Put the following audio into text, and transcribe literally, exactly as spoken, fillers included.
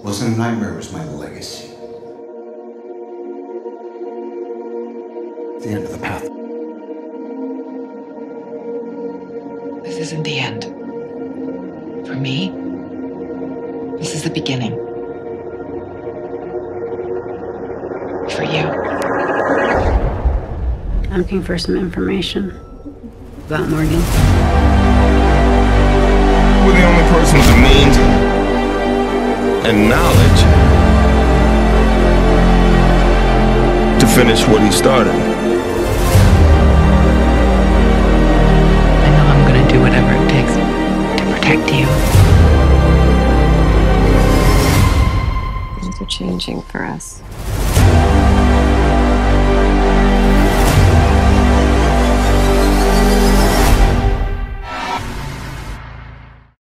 Wasn't a nightmare, it was my legacy. The end of the path. This isn't the end. For me, this is the beginning. For you. I'm looking for some information about Morgan. We're the only person with the means and knowledge to finish what he started. I know I'm gonna do whatever it takes to protect you. Things are changing for us.